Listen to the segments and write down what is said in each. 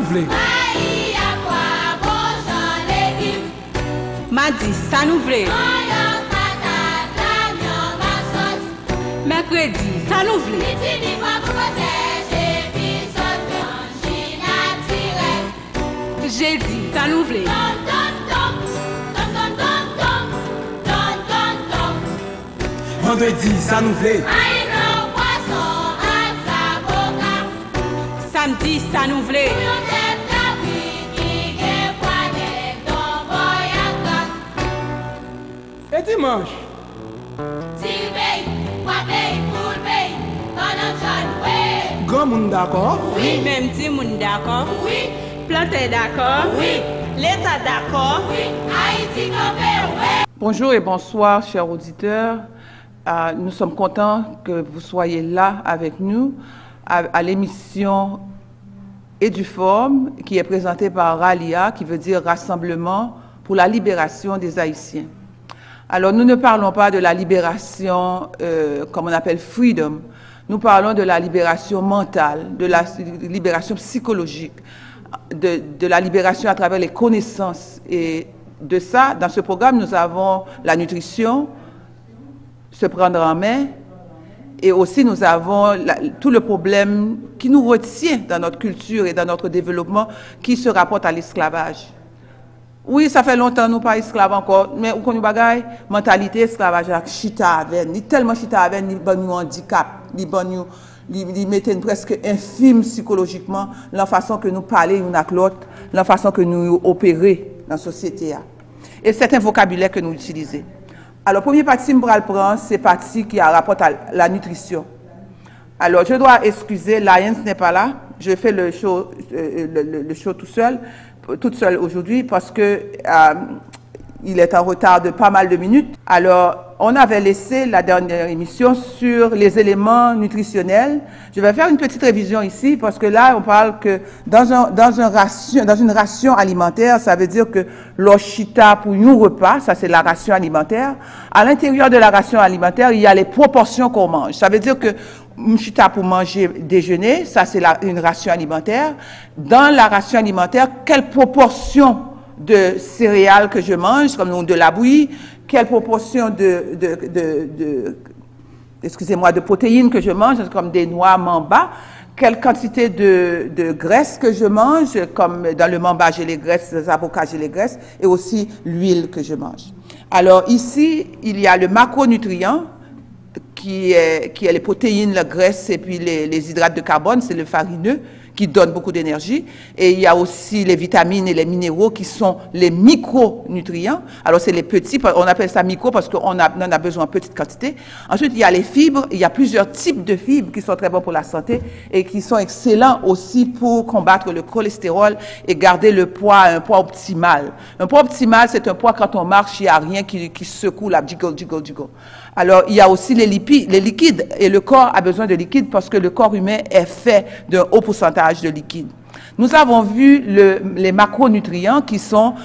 voulez. Mardi, ça nous voulait. Mercredi, ça nous voulait. Jeudi, ça nous voulait. Vendredi, ça nous voulait. Samedi, ça nous voulait. Et dimanche? Grand monde d'accord? Oui, même dit moun d'accord. Oui. Planté d'accord. Oui. L'État d'accord. Oui. Haïti campé, oui. Bonjour et bonsoir, chers auditeurs. Nous sommes contents que vous soyez là avec nous à l'émission Eduform, qui est présentée par RALIA, qui veut dire Rassemblement pour la libération des Haïtiens. Alors, nous ne parlons pas de la libération, comme on appelle freedom. Nous parlons de la libération mentale, de la libération psychologique, de la libération à travers les connaissances. Et de ça, dans ce programme, nous avons la nutrition, se prendre en main, et aussi nous avons tout le problème qui nous retient dans notre culture et dans notre développement qui se rapporte à l'esclavage. Oui, ça fait longtemps nous pas esclaves encore, mais on connaît bagaille mentalité esclavage chita avec, ni tellement chita avec ni bon nous handicap, ni bon nous li mettait presque infime psychologiquement la façon que nous parler une avec l'autre, la façon que nous opérer dans la société. Et c'est un vocabulaire que nous utilisons. Alors, premier partie, je vais prendre, c'est partie qui a rapport à la nutrition. Alors, je dois excuser, Lyons n'est pas là. Je fais le show toute seule aujourd'hui parce que il est en retard de pas mal de minutes. Alors, on avait laissé la dernière émission sur les éléments nutritionnels. Je vais faire une petite révision ici parce que là, on parle que dans une ration alimentaire, ça veut dire que l'ochita pour un repas, ça c'est la ration alimentaire. À l'intérieur de la ration alimentaire, il y a les proportions qu'on mange. Ça veut dire que mchita pour manger déjeuner, ça c'est une ration alimentaire. Dans la ration alimentaire, quelle proportion de céréales que je mange, comme de la bouillie, quelle proportion de protéines que je mange, comme des noix mamba, quelle quantité de graisse que je mange, comme dans le mamba j'ai les graisses, les avocats j'ai les graisses, et aussi l'huile que je mange. Alors ici, il y a le macronutrient, qui est les protéines, la graisse et puis les hydrates de carbone, c'est le farineux, qui donne beaucoup d'énergie. Et il y a aussi les vitamines et les minéraux qui sont les micronutriments. Alors, c'est les petits, on appelle ça micro parce qu'on en a besoin en petite quantité. Ensuite, il y a les fibres. Il y a plusieurs types de fibres qui sont très bons pour la santé et qui sont excellents aussi pour combattre le cholestérol et garder le poids à un poids optimal. Un poids optimal, c'est un poids quand on marche, il n'y a rien qui secoue la jiggle. Alors, il y a aussi les liquides. Et le corps a besoin de liquides parce que le corps humain est fait d'un haut pourcentage de liquide. Nous avons vu les macronutriments qui sont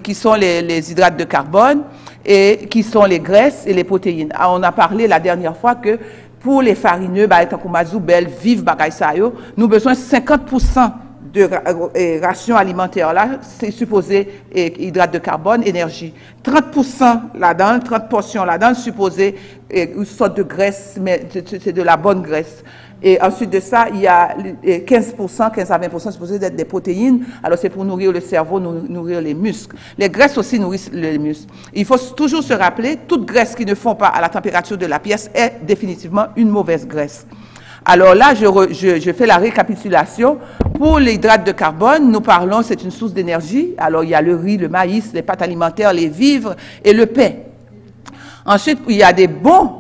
les hydrates de carbone et qui sont les graisses et les protéines. On a parlé la dernière fois que pour les farineux, comme Mazoubel, Vive, Bagaysayo, nous avons besoin de 50% de ration alimentaire là, c'est supposé hydrates de carbone, énergie. 30% là-dedans, 30 portions là-dedans, supposé une sorte de graisse, mais c'est de la bonne graisse. Et ensuite de ça, il y a 15%, 15 à 20% supposé d'être des protéines. Alors c'est pour nourrir le cerveau, nourrir les muscles. Les graisses aussi nourrissent les muscles. Il faut toujours se rappeler, toute graisse qui ne fond pas à la température de la pièce est définitivement une mauvaise graisse. Alors là, je fais la récapitulation. Pour l'hydrate de carbone, nous parlons, c'est une source d'énergie. Alors il y a le riz, le maïs, les pâtes alimentaires, les vivres et le pain. Ensuite, il y a des bons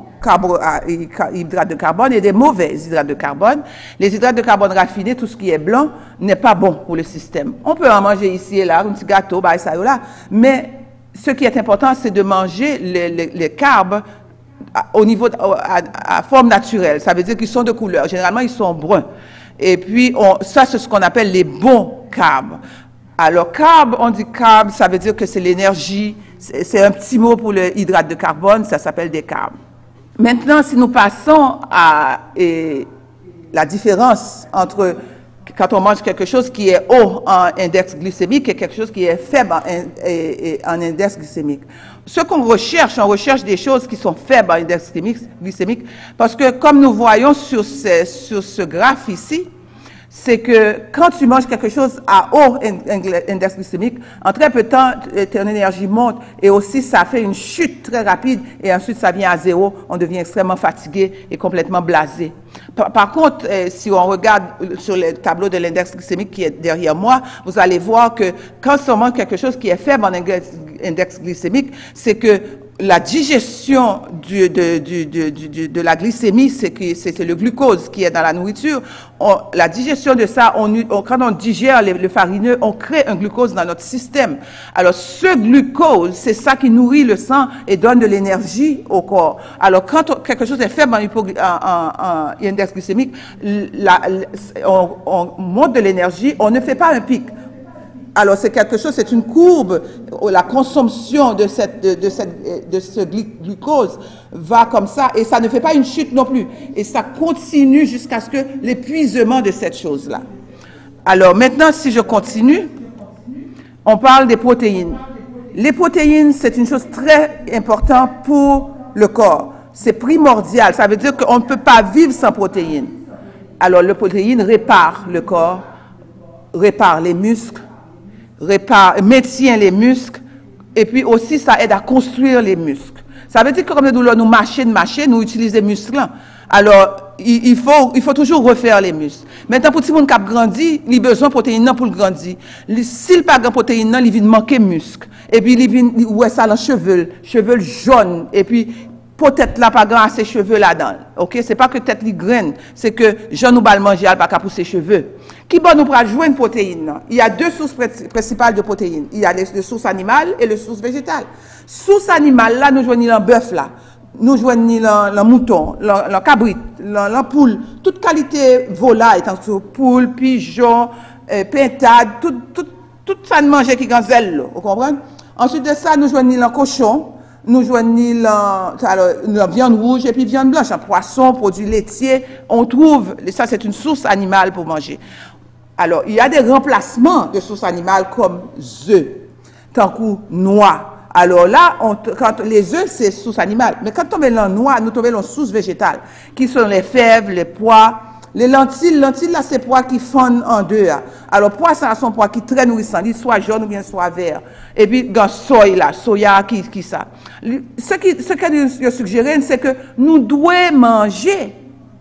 hydrates de carbone et des mauvais hydrates de carbone. Les hydrates de carbone raffinés, tout ce qui est blanc, n'est pas bon pour le système. On peut en manger ici et là, un petit gâteau, ça et là, mais ce qui est important, c'est de manger les carbes au niveau à forme naturelle. Ça veut dire qu'ils sont de couleur. Généralement, ils sont bruns. Et puis, ça, c'est ce qu'on appelle les bons carbes. Alors, carb, on dit carb, ça veut dire que c'est l'énergie. C'est un petit mot pour le hydrate de carbone, ça s'appelle des carbes. Maintenant, si nous passons à la différence entre quand on mange quelque chose qui est haut en index glycémique et quelque chose qui est faible en index glycémique. Ce qu'on recherche, on recherche des choses qui sont faibles en index glycémique parce que comme nous voyons sur ce graphe ici, c'est que quand tu manges quelque chose à haut index glycémique, en très peu de temps, ton énergie monte et aussi ça fait une chute très rapide et ensuite ça vient à zéro, on devient extrêmement fatigué et complètement blasé. Par contre, si on regarde sur le tableau de l'index glycémique qui est derrière moi, vous allez voir que quand on mange quelque chose qui est faible en index glycémique, c'est que la digestion de la glycémie, c'est le glucose qui est dans la nourriture. La digestion de ça, quand on digère le farineux, on crée un glucose dans notre système. Alors, ce glucose, c'est ça qui nourrit le sang et donne de l'énergie au corps. Alors, quand quelque chose est faible en index glycémique, on monte de l'énergie, on ne fait pas un pic. Alors, c'est quelque chose, c'est une courbe, la consommation de ce glucose va comme ça, et ça ne fait pas une chute non plus. Et ça continue jusqu'à ce que l'épuisement de cette chose-là. Alors, maintenant, si je continue, on parle des protéines. Les protéines, c'est une chose très importante pour le corps. C'est primordial. Ça veut dire qu'on ne peut pas vivre sans protéines. Alors, les protéines réparent le corps, réparent les muscles, maintient les muscles, et puis aussi ça aide à construire les muscles. Ça veut dire que comme nous marcher, nous utilisons les muscles. Alors, il faut toujours refaire les muscles. Maintenant, pour tout le monde qui a grandi, il a besoin de protéines pour le grandir. S'il n'a pas de protéines, il vient manquer de muscles. Et puis, il vient, ouais, ça dans cheveux jaunes. Et puis, peut-être là, pas grand assez cheveux là-dedans. Ok? C'est pas que tête les graines, c'est que j'en nous bal manger, pas qu'à pousser cheveux. Qui bon nous pour jouer une protéine? Il y a deux sources principales de protéines. Il y a les sources animales et les sources végétales. Source animale, là, nous joignons le bœuf, là. Nous joignons le mouton, le cabrit, la poule. Toute qualité volaille, tant que poule, pigeon, pintade, tout ça de manger qui ganzelle, vous comprenez? Ensuite de ça, nous joignons le cochon. Nous joignons la viande rouge et puis viande blanche, un poisson, produits laitiers. On trouve, ça c'est une source animale pour manger. Alors, il y a des remplacements de sources animales comme œufs, tant que noix. Alors là, quand les œufs, c'est source animale. Mais quand on met la noix, nous trouvons les sources végétales, qui sont les fèves, les pois. Les lentilles là, c'est pois qui fondent en deux. Alors, pois, ça sont pois qui très nourrissants, soit jaune ou bien soit vert. Et puis, dans soya, qui ça. Ce que je suggère, c'est que nous devons manger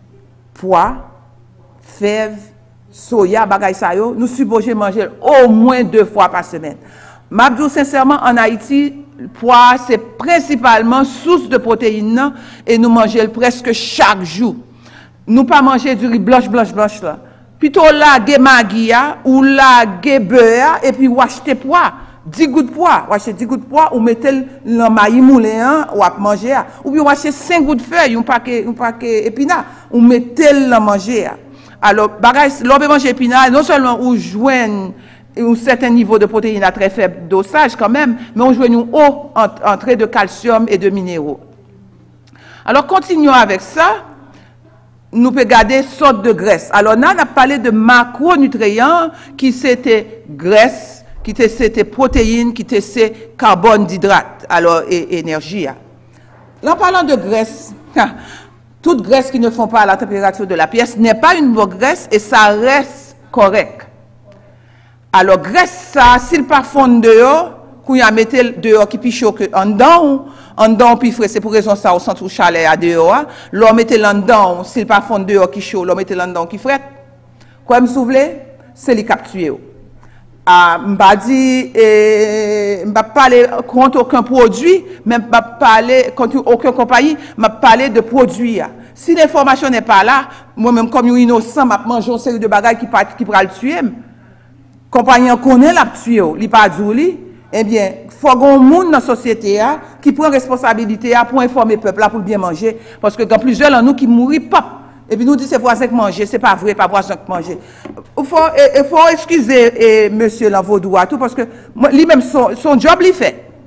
pois, fèves, soya, bagay sa yo, nous supposons manger au moins 2 fois par semaine. M'abdou, sincèrement, en Haïti, pois, c'est principalement source de protéines et nous mangeons presque chaque jour. Nous pas manger du riz blanche là. Plutôt là, des maggi ou là, des beurre et puis ou acheter pois, 10 gouttes de pois, ou acheter 10 gouttes de pois ou mettez le maïs moulé ou à manger ou bien ou acheter 5 gouttes de feuilles, un paquet épinards ou mettez le manger. Alors bagay l'on peut manger épinards non seulement ou joindre un certain niveau de protéines à très faible dosage quand même, mais on joue une haute entrée de calcium et de minéraux. Alors continuons avec ça. Nous pouvons garder sorte de graisse. Alors, on a parlé de macronutriments qui c'était graisse, qui c'était protéines, qui c'était carbone d'hydrate, alors et énergie. Là, en parlant de graisse, toute graisse qui ne font pas à la température de la pièce n'est pas une bonne graisse et ça reste correct. Alors, graisse, ça, s'il pas fond dehors, qu'on y a mis dehors qui piche en dedans, puis frais, c'est pour raison ça, au centre où chalet à dehors, l'on mette là dedans, s'il pas fond dehors qui chaud, l'on mette là dedans qui fret. Quoi me souvelé? C'est les capturer. M'pa dit, m'pa parler contre aucun produit, même m'pa parler contre aucune compagnie, m'a parler de produits. Si l'information n'est pas là, moi-même comme un innocent, m'a mangé une série de bagages qui pourra le tuer. Compagnie connaît la tuer, li pas dit. Eh bien, il faut qu'on monde dans la société qui prend responsabilité pour informer le peuple pour bien manger. Parce que quand plusieurs d'entre nous qui mourent, pop. Et puis nous disons c'est voisin qui mange, c'est pas vrai, pas voisin qui mange. Il faut excuser monsieur Lanvaudoua tout parce que lui-même son job il fait.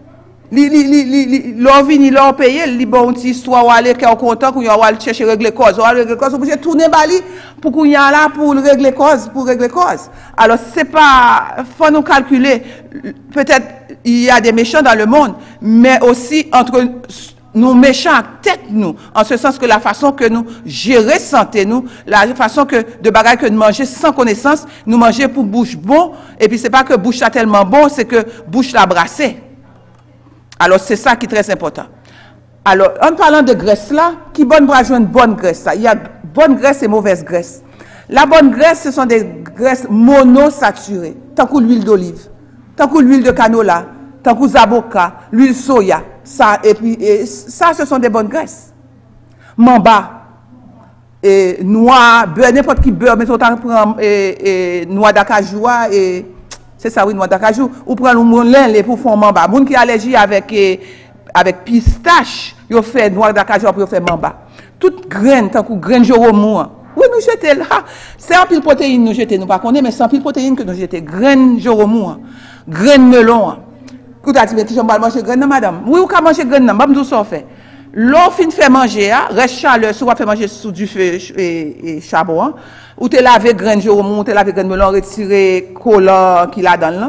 L'on vini, l'on paye, li bon ti histoire ou aller qu'on content qu'on y a chercher régler cause, ou régler cause, obligé tourner bali pour qu'on y a là pour régler cause, Alors c'est pas faut nous calculer, peut-être il y a des méchants dans le monde, mais aussi entre nous méchants à tête nous, en ce sens que la façon que nous gérer santé nous, la façon que de bagages que nous manger sans connaissance, nous manger pour bouche bon, et puis c'est pas que bouche là tellement bon, c'est que bouche la brassée. Alors, c'est ça qui est très important. Alors, en parlant de graisse là, qui bonne pour jouer une bonne graisse là? Il y a bonne graisse et mauvaise graisse. La bonne graisse, ce sont des graisses monosaturées, tant que l'huile d'olive, tant que l'huile de canola, tant que zaboka, l'huile soya, ça, et puis, ça, ce sont des bonnes graisses. Mamba, et noix, beurre, n'importe qui beurre, mais autant prendre noix d'acajou et c'est ça, oui, noix d'acajou. Ou prendre le moulin pour faire mamba. Moun qui a allergie avec pistache, il fait noix d'acajou pour faire mamba. Toute graine, tant que graine joromou. Oui, nous jetons là. C'est un pile protéine nous jetons, nous pas connaître, mais c'est un pile protéine que nous jetons. Graine joromou, graine melon. Écoute, tu dis, je vais manger graine, madame. Oui, ou qu'à manger graine, madame, tout ça fait. L'eau fin fait manger, reste chaleur, soit fait manger sous du feu et charbon. Ou te laver graine joromou, ou te laver graine melon, retirer collant qu'il a dans là.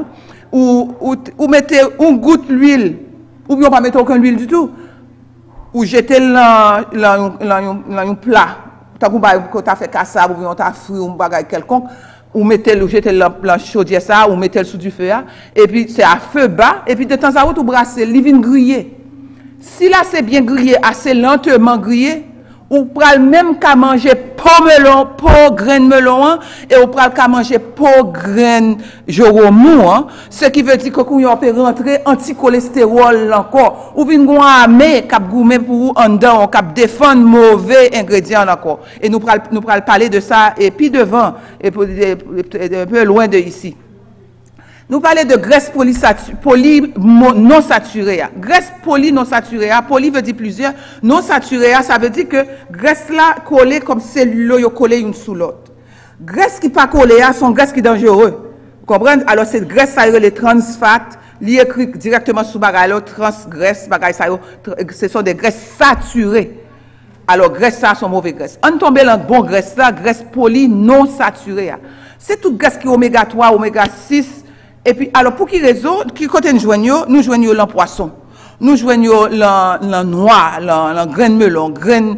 Ou mettez une goutte d'huile, ou bien pas mettre aucune huile du tout. Ou jeter dans un plat. Tant que tu as fait cassab, ou bien tu as frit ou bagage quelconque. Ou jeter la chaudière ça, ou mettez sous du feu. Et puis c'est à feu bas. Et puis de temps à autre, ou brasser, il vient griller. Si là c'est bien grillé, assez lentement grillé, ou pral même qu'à manger pot melon, pot graine melon, et ou pral qu'à manger pot graine joromou, ce qui veut dire que vous peut rentrer anti-cholestérol encore, ou vin gon amé cap gourmet pour en dedans, cap défendre mauvais ingrédients encore. Et nous pral parler de ça et puis devant et un peu loin de ici. Nous parlons de graisse non saturée. Graisse poly non saturée. Poly veut dire plusieurs. Non saturée, ça veut dire que graisse là collée comme cellules collée une sous l'autre. Graisse qui pas collée, sont graisses qui dangereuses. Vous comprenez? Alors cette graisse ça les trans fat, li écrit directement sous bagay trans graisse bagay ça ce sont des graisses saturées. Alors graisse ça sont mauvaises graisses. On tombe dans bon graisse là, graisse poly non saturée. C'est toute graisse qui oméga 3, oméga 6. Et puis, alors, pour qui raison, qui côté nous joignons le poisson. Nous joignons la noix, la graine melon, graine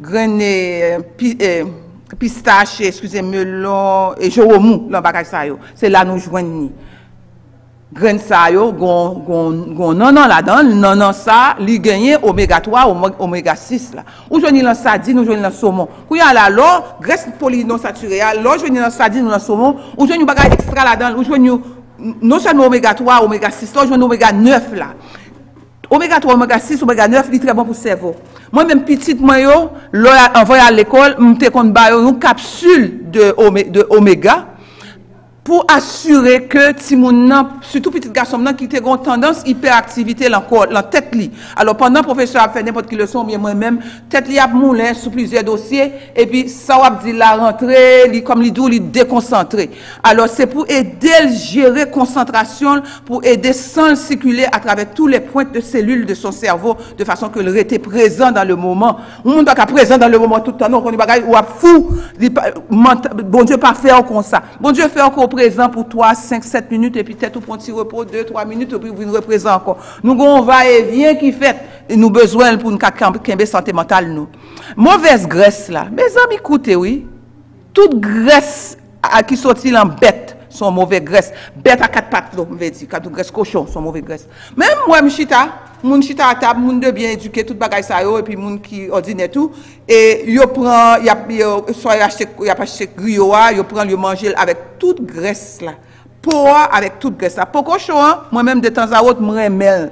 pistache, melon, et joromou, la bagage ça yo. C'est là nous joignons. Graine ça yo, gon non là-dedans, non ça, li gagné oméga 3, oméga 6 là. Ou joignons la sardine, nous joignons la saumon. Quand y a là, l'eau, graisse polyinsaturée, l'eau joignons la sardine ou la saumon, ou joignons bagage extra là-dedans, ou joignons non seulement oméga 3, oméga 6, là, je oméga 9 là. Oméga 3, oméga 6, oméga 9, c'est très bon pour le cerveau. Moi-même, petite, moi, envoyé à l'école, je me une capsule de oméga pour assurer que Timoun, surtout petit garçon qui a une tendance hyperactivité dans la tête li. Alors pendant le professeur a fait n'importe quelle leçon, bien moi-même, tête li a moulin sur plusieurs dossiers et puis ça a dit la rentrée, comme li dou li déconcentré. Alors c'est pour aider à gérer concentration, pour aider sans le circuler à travers tous les points de cellules de son cerveau de façon que le était présent dans le moment. On ne peut pas présent dans le moment tout le temps, non, on est ou fou, bon Dieu pas faire comme ça. Bon Dieu fait encore présent pour 3, 5, 7 minutes et puis peut-être pour un petit repos 2, 3 minutes et puis vous nous représentez encore. Nous on va et vient qui fait nous besoin pour nous camber santé mentale nous. Mauvaise graisse là. Mes amis écoutez oui. Toute graisse qui sortit en bête sont mauvaises graisses. Bête à 4 pattes là, on veut dire, toute graisse cochon sont mauvaises graisses. Même moi moun chita à table, moun de bien éduqué tout bagay ça yo et puis moun qui ordinaire tout et yo prend soit y a pas acheté griot yo prend yo manger avec toute graisse là. Pour avec toute graisse là. Pour cochon moi même de temps à autre me remel.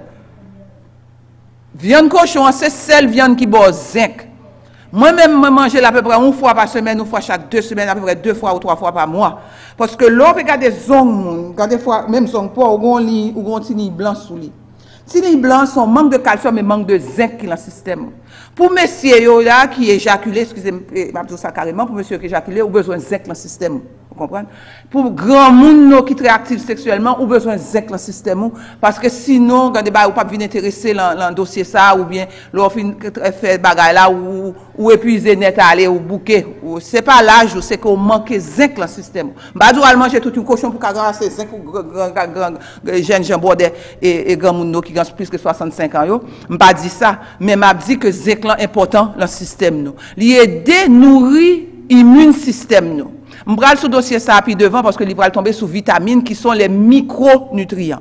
Viande cochon c'est celle viande qui boit zinc. Moi même me manger à peu près une fois par semaine, une fois chaque 2 semaines, à peu près 2 fois ou 3 fois par mois parce que l'on regarde des ongles, des fois même son poids ou gon tini blanc sous lit. Si les blancs sont manque de calcium et manque de zinc dans le système. Pour messieurs là qui éjaculent, excusez-moi, ça carrément, pour monsieur qui éjacule, ou besoin de zinc dans le système. Vous comprenez? Pour grand monde qui est très actif sexuellement, ou besoin de zinc dans le système, parce que sinon, quand vous pas venir intéresser dans le dossier ça, ou bien, l'offre fait bagay là, ou épuiser net à aller, ou bouquet. C'est pas l'âge, c'est qu'on manque zinc dans le système. Bah, doit manger toute une cochon pour qu'à grasser zinc ou grand jeune Jean Bordet et grand monde qui gagne plus que 65 ans, je pas dit ça, mais m'a dit que zinc est important dans le système, nous. Il aide nourrir immune système, nous. Je vais sur le dossier ça puis devant parce que il va tomber sous vitamines qui sont les micronutriments.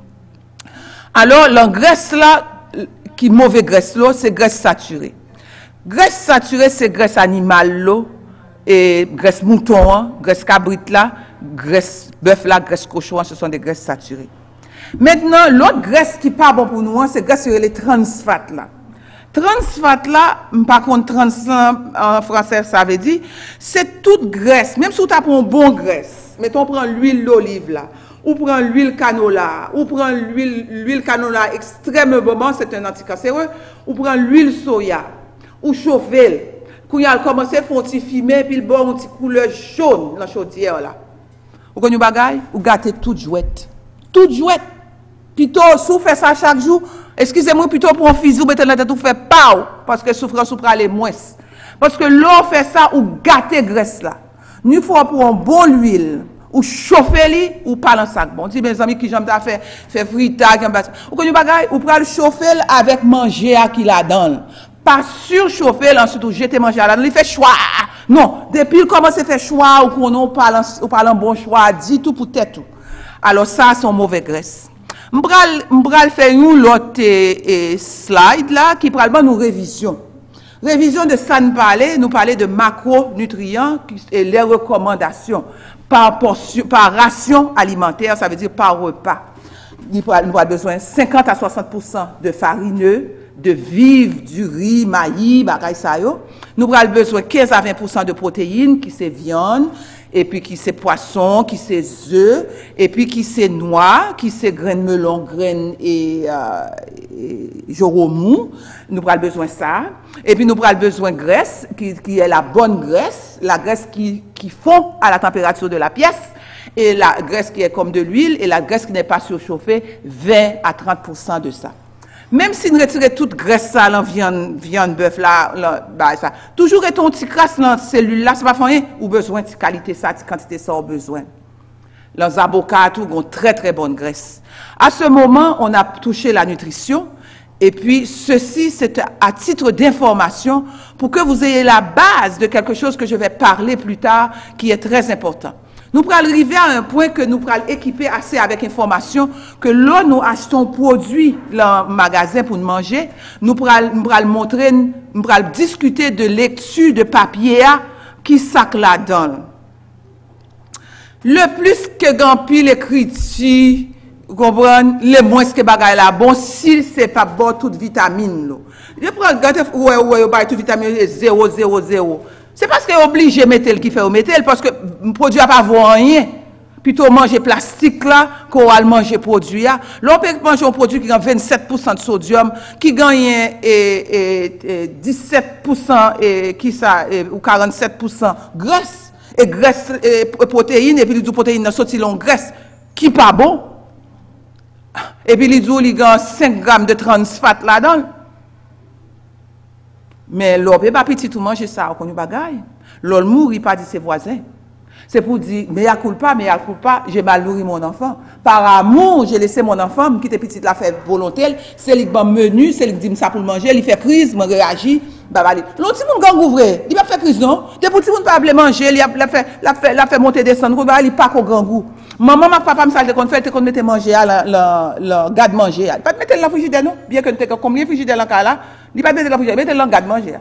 Alors, la graisse là, qui mauvaise graisse là, c'est graisse saturée. Graisse saturée, c'est graisse animale là, et graisse mouton, graisse cabrit là, graisse bœuf là, graisse cochon, ce sont des graisses saturées. Maintenant, l'autre graisse qui n'est pas bon pour nous, c'est graisse sur les trans fat là. Trans fat là, par contre, trans en français, ça veut dire, c'est toute graisse, même si tu as une bonne graisse, mettons, on prend l'huile d'olive là, ou prend l'huile canola, ou prend l'huile canola extrêmement bon, c'est un anticancéreux, ou prend l'huile soya, ou chauffer, quand il a commencé à faire fumer, puis il boit une petite couleur jaune dans la chaudière là. Vous connaissez bagay? Ou gâtez toute jouette. Toute jouette. Plutôt, si vous faites ça chaque jour, excusez-moi, plutôt pour un fusil, vous mettez la tête, vous faites pas, parce que souffrance ou aller moins. Parce que l'on fait ça, ou gâter graisse là. Nous faut pour un bon huile, ou chauffer li, ou pas dans sac. Bon, dis mes amis qui j'aime faire frita, qui ou connaissez bagay, ou prendre le chauffer avec manger à qui là dedans. Pas surchauffer, ensuite, ou jeter manger à là dedans, il fait choix. Non, depuis il commence à faire choix, ou qu'on parle un bon choix, dit tout pour tête tout. Alors ça, c'est une mauvaise graisse. M'bral faire une autre slide là qui parle nous révision. Révision de ça nous parler de macronutriments et les recommandations par portion, par ration alimentaire, ça veut dire par repas. Nous avons besoin de 50 à 60% de farineux, de vivre, du riz, maïs, bagay sa yo. Nous avons besoin de 15 à 20% de protéines qui c'est viande, et puis qui c'est poisson, qui c'est œufs, et puis qui c'est noix, qui c'est graines melon, graines et joromou. Nous avons besoin de ça. Et puis nous avons besoin de graisse, qui est la bonne graisse, la graisse qui fond à la température de la pièce, et la graisse qui est comme de l'huile, et la graisse qui n'est pas surchauffée, 20 à 30% de ça. Même si nous retirons toute graisse ça, la viande bœuf là, bah ça, toujours est un petit crasse dans la cellule là, c'est pas rien, ou besoin de qualité ça, de quantité ça, ou besoin. Les avocats tout ont très très bonne graisse. À ce moment, on a touché la nutrition, et puis ceci c'est à titre d'information pour que vous ayez la base de quelque chose que je vais parler plus tard, qui est très important. Nous pourrons arriver à un point que nous pourrons équiper assez avec information que là, nous achetons produits dans le magasin pour nous manger. Nous pourrons montrer, nous pourrons discuter de lecture de papier qui sac là-dedans. Le plus que gampil écrit, vous comprenez, le moins que bagay là bon, si c'est pas bon toute vitamine là. Je prends toute vitamine 0,00. C'est parce que obligé de mettre qui fait mettre parce que le produit n'a pas voir rien. Plutôt manger plastique là, qu'on va manger produit là. L'on peut manger un produit qui gagne 27% de sodium, qui gagne 17% qui ça ou 47% graisse et graisse et protéines et puis les protéines dans sorti long graisse qui pas bon. Et puis les il gagne 5 grammes de trans fat là-dedans. Mais l'on peut pas petit tout manger ça, on connaît bagaille. L'on mourit pas dit ses voisins. C'est pour dire, mais y'a culpa, j'ai mal nourri mon enfant. Par amour, j'ai laissé mon enfant, qui était petite, la fait volontaire, c'est lui qui m'a menu, c'est lui qui dit ça pour le manger, il fait crise, moi réagit, l'autre petit monde gang ouvré, il va faire crise non? Des petits monde pas appeler manger, il a fait monter descendre, il pas qu'au grand goût. Maman, papa me salle qu'on fait, qu'on mette manger à la garde manger. Pas mettre dans la frigidaire non, bien que tu combien de frigidaire là là, il pas mettre dans la frigidaire, mettre dans la garde manger.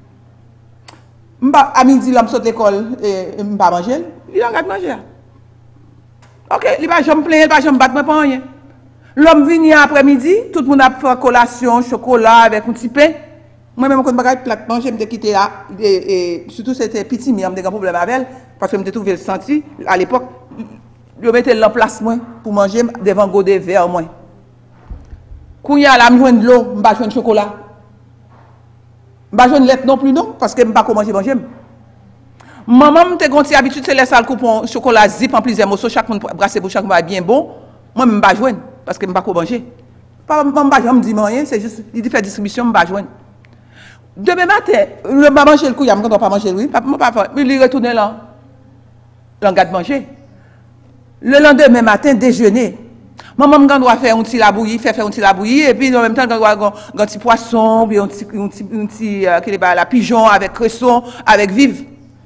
À midi, l'homme saute l'école et m'pas manger, il a garde manger. OK, il va jamais plaindre, il va jamais battre moi pas rien. L'homme vient après-midi, tout le monde a fait collation, chocolat avec un petit pain. Moi même quand bagaille plate manger, me quitter là et surtout c'était petit, mais j'ai un problème avec elle parce que me trouvé le senti à l'époque, je mettais l'emplacement pour manger devant godet vert moi. Quand il y a là me joindre de l'eau, m'pas joindre chocolat. Je ne lait non plus non parce que je ne peux pas manger. Maman te gonti habitude c'est laisser le coupon chocolat zip en plusieurs morceaux chaque monde brasser pour chaque monde bien bon. Moi même pas joindre parce que me pas ko manger. Pas maman pas me dit rien, c'est juste il fait distribution me pas joindre. Demain matin, le pas manger le coup, il a pas manger oui, pas il retourner là. L'engade manger. Le lendemain matin déjeuner. Maman me doit faire un petit labouillis, faire un petit labouillis et puis en même temps doit un petit poisson, puis un petit la pigeon avec cresson, avec vive.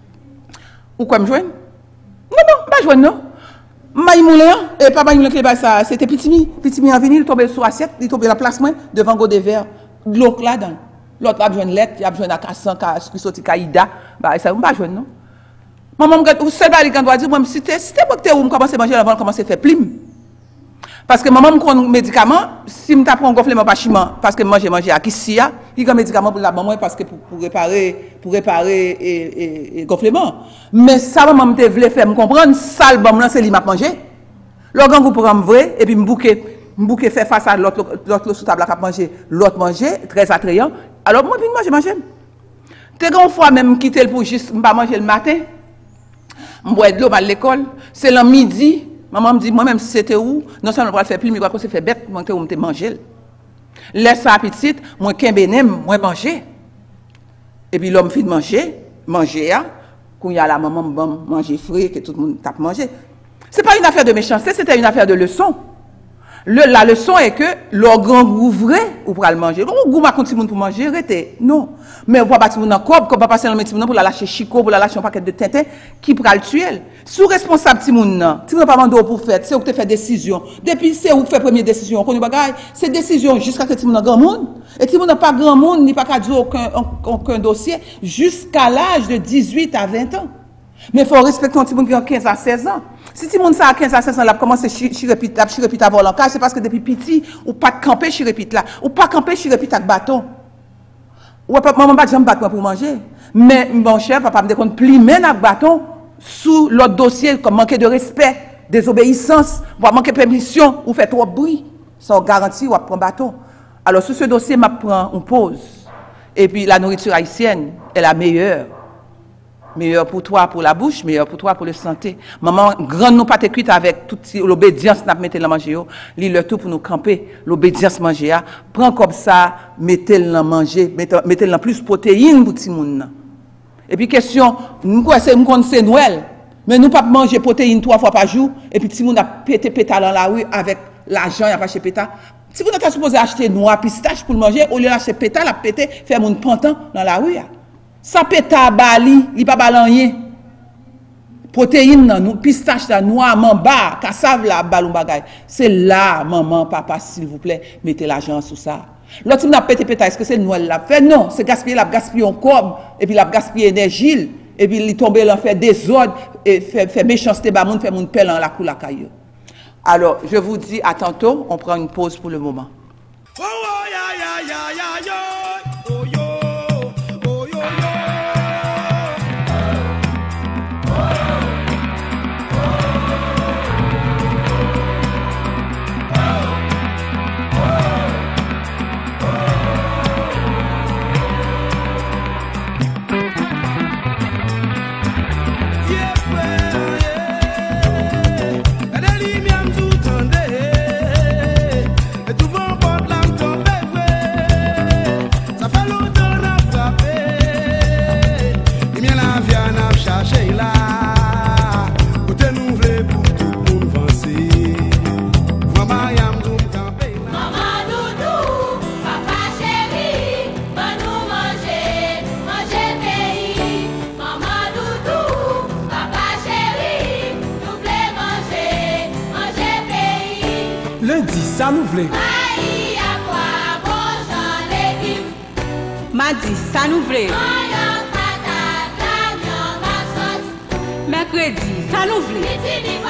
Ou quoi me joindre? Non, pas joindre non. Maïmoulin et pas maïmoulin qui ça, c'était petit mi en vinyle tombé sur assiette, il tombé la place moi devant go des verres, l'autre là dedans. L'autre a besoin de lettre, il a besoin de cassan, qui sorti caïda, bah ça pas joindre non. Maman me seul bali quand doit dire moi si t'es où me commencer manger avant commencer faire plim. Parce que maman me prend médicament, si me prend gonflement pas chiment parce que manger à kissia, il y a médicament pour la maman parce que pour réparer et gonflement. Mais ça maman me voulait faire me comprendre, ça le bon là c'est lui m'a manger. L'organ vous prend vrai et puis me bouquer faire face à l'autre sous table à manger, l'autre manger très attrayant. Alors moi puis manger. T'es grand fois même quitter pour juste pas manger le matin. Je bois de l'eau à l'école, c'est le midi. Maman me dit, moi-même, si c'était où, non seulement je vais faire plus, mais je vais faire bête, moi, je vais manger. Laisse ça petite, moi, qu'un bénem, moi, manger. Et puis, l'homme fait manger, quand il y a la maman, manger frais, que tout le monde tape manger. Ce n'est pas une affaire de méchanceté, c'était une affaire de leçon. La leçon est que l'organ ouvrait ou pour le manger. Le goût m'a continué pour manger, arrêtez. Non. Mais on va pas bâtir mon corps, qu'on va passer dans le métier pour la lâcher chico, pour la lâcher un paquet de tintin qui pourra le tuer. Sous responsable ti moun nan, ti moun pas mandé pour faire, c'est où tu fais décision. Depuis c'est où tu fais première décision, qu'on bagaille, c'est décision jusqu'à que ti moun nan grand monde. Et ti moun nan pas grand monde, ni pas qu'à dire aucun dossier jusqu'à l'âge de 18 à 20 ans. Mais il faut respecter un petit monde qui a 15 à 16 ans. Si tu monde ça à 15 à 16 ans, il a commencé à chirépiter à voler en cas, c'est parce que depuis petit, ou pas de camper chirépite là, ou pas camper chirépite avec bâton. Ou pas maman pas jamais battre pour manger. Mais mon cher papa me dit qu'on plie même avec bâton sous l'autre dossier comme manquer de respect, désobéissance, voire manquer de permission ou faire trop de bruit. Ça garantit ou prendre bâton. Alors sur ce dossier, je prends une pause. Et puis la nourriture haïtienne est la meilleure. Meilleur pour toi pour la bouche, meilleur pour toi pour la santé. Maman, grande nous pas te cuite avec toute l'obédience n'a mettez la manger yo, li le tout pour nous camper, l'obédience manger a, prends comme ça, mettez le manger, mettez le plus protéines pour ti moun. Et puis question, nous c'est Noël, mais nous pas manger protéines 3 fois par jour et puis ti moun a pété pétale dans la rue avec l'argent, il a pas acheté pétale. Si vous êtes supposé acheter noix pistache pour le manger, au lieu d'acheter pétale, a pété faire mon pantan dans la rue. Ça péta bali, li pa balanyen. Protéines nan nou, pistache la noix, mamba, cassave la balou bagay. C'est là, maman, papa, s'il vous plaît, mettez l'argent sur ça. L'autre n'a pété péta, est-ce que c'est Noël la fait? Non, c'est gaspiller en corps, et puis la gaspiller énergie, et puis il tombe là, fait désordre, et fait méchanceté, bah moun, fait moun pelle en la cou la caillou. Alors, je vous dis à tantôt, on prend une pause pour le moment. Oh, ya, ya, ya, ya, ya. Lundi, ça nous voulait. Mardi, ça nous voulait. Mercredi, ça nous voulait.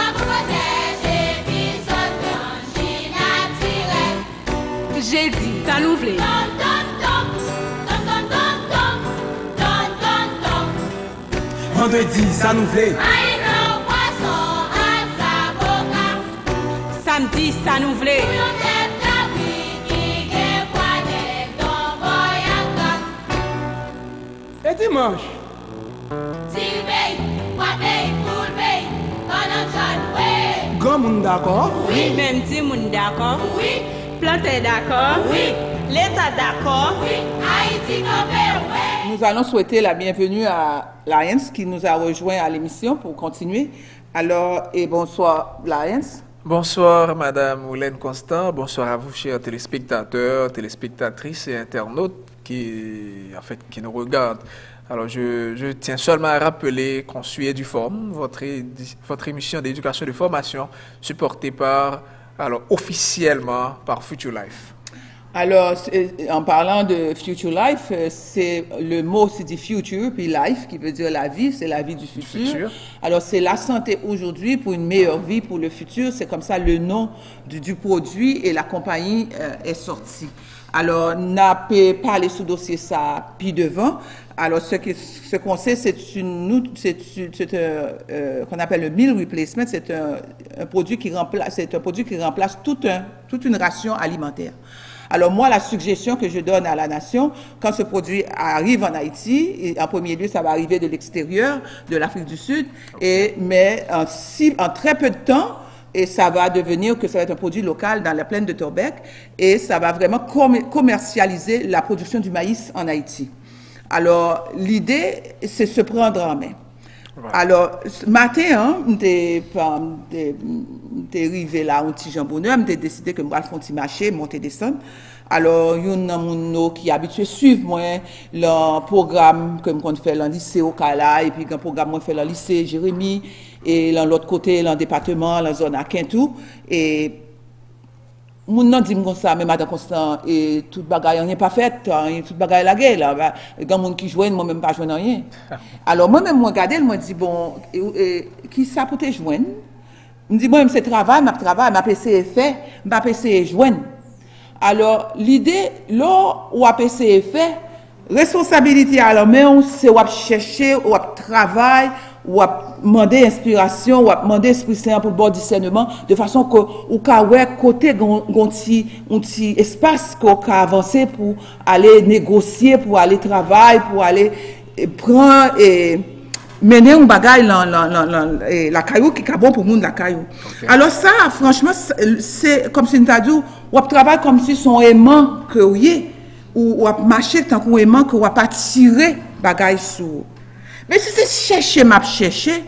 Jeudi, ça nous voulait. Vendredi, ça nous voulait. Samedi, ça nous voulait. Et dimanche? Silveille. moun d'accord? Oui. Même si moun d'accord? Oui. Planté d'accord? Oui. L'État d'accord? Oui. Haïti campé, oui. Nous allons souhaiter la bienvenue à Lyons qui nous a rejoint à l'émission pour continuer. Alors, et bonsoir Lyons. Bonsoir Madame Oulène Constant, bonsoir à vous chers téléspectateurs, téléspectatrices et internautes qui nous regardent. Alors je tiens seulement à rappeler qu'on suit EduForm, votre émission d'éducation et de formation supportée officiellement par Future Life. Alors, en parlant de Future Life, c'est le mot, c'est dit future, puis life, qui veut dire la vie, c'est la vie du futur. Alors, c'est la santé aujourd'hui pour une meilleure vie pour le futur. C'est comme ça le nom du produit et la compagnie est sortie. Alors, n'a pas parlé sous dossier ça puis devant. Alors, ce qu'on sait, c'est qu'on appelle le meal replacement. C'est un produit qui remplace toute une ration alimentaire. Alors moi, la suggestion que je donne à la nation, quand ce produit arrive en Haïti, et en premier lieu, ça va arriver de l'extérieur, de l'Afrique du Sud, mais en très peu de temps, et ça va devenir que ça va être un produit local dans la plaine de Torbec, et ça va vraiment commercialiser la production du maïs en Haïti. Alors, l'idée, c'est se prendre en main. Voilà. Alors, ce matin, j'étais arrivé là, un petit jambonneur, j'ai décidé que je vais faire un petit marché, monter, descendre. Alors, il y a un monde qui est habitué à suivre moi, le programme que je fais dans le lycée au Kala, et puis un programme que je fais dans le lycée Jérémy, et dans l'autre côté, dans le département, dans la zone à Quintou. Et mon nom dit comme ça, mais madame Constant, et toute bagaille rien pas faite, toute bagaille la gueule là, il y a des gens qui jouent, moi même pas jouer rien. Alors moi même moi regarder, moi dit bon, qui ça pour te joindre? Me dit moi même c'est travail, ma PC fait, ma PC joindre. Alors l'idée là où a PC fait, responsabilité alors mais c'est ou chercher, ou travail, ou demander inspiration, ou demander esprit saint pour bon discernement, de façon que ou ka ouais côté un petit espace qu'on ka avancer pour aller négocier, pour aller travailler, pour aller prendre et mener un bagage la caillou qui est bon pour monde la caillou. Okay. Alors ça franchement c'est comme si nous t'a dit ou travaille comme si son aimant que ou marcher tant qu'on aimant que ou pas tirer bagage sur. Mais si c'est chercher, m'a chercher,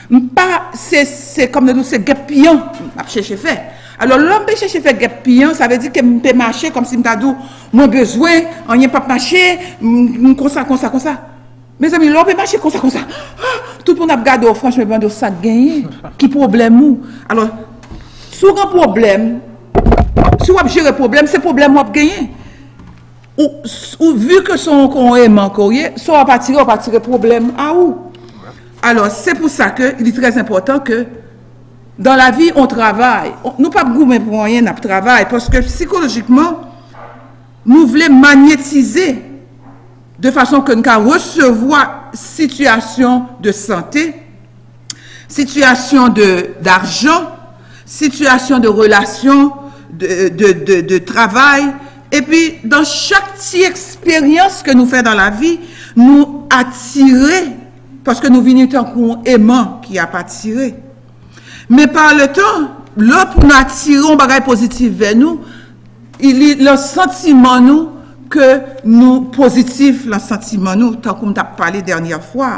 c'est comme nous, c'est guépillon, m'a chercher fait. Alors, l'homme peut chercher fait guépillon, ça veut dire que je peux marcher comme si je dit, moi besoin, on n'y a pas marcher, comme ça. Mes amis, l'homme peut marcher comme ça. Tout le monde a regardé, franchement, ça gagné. Qui problème ou? Alors, si on a un problème, si on a géré le problème, c'est problème ou gagné. Ou vu que son aimant courrier, soit on va tirer problème à où? Alors, c'est pour ça qu'il est très important que dans la vie, on travaille. Nous pas gourmets pour rien, on travaille, parce que psychologiquement, nous voulons magnétiser de façon que nous puissions recevoir situation de santé, situation d'argent, situation de relation, de travail. Et puis, dans chaque petite expérience que nous faisons dans la vie, nous attirer, parce que nous venons tant qu'on aimant qui a pas tiré. Mais par le temps, là, pour nous attirer un bagage positif vers nous, il y a le sentiment nous que nous positif, le sentiment nous, tant qu'on t'a parlé dernière fois.